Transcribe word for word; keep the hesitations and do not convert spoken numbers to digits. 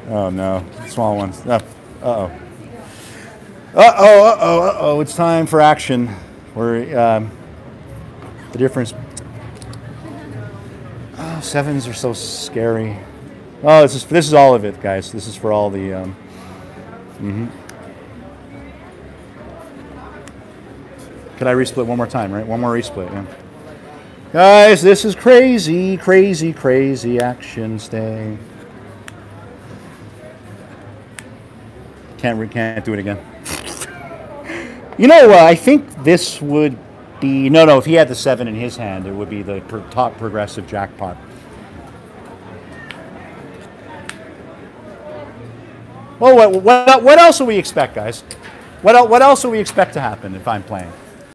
Oh no, small ones. Uh oh. Uh oh. Uh oh. Uh oh. It's time for action. We're um, the difference. Oh, sevens are so scary. Oh, this is this is all of it, guys. This is for all the. Um, mm-hmm. Could I resplit one more time? Right, one more resplit. Yeah. Guys, this is crazy, crazy, crazy action. Stay. Can't re can't do it again. You know, uh, I think this would be no, no. If he had the seven in his hand, it would be the per, top progressive jackpot. Well, what, what what else do we expect, guys? What el what else do we expect to happen if I'm playing?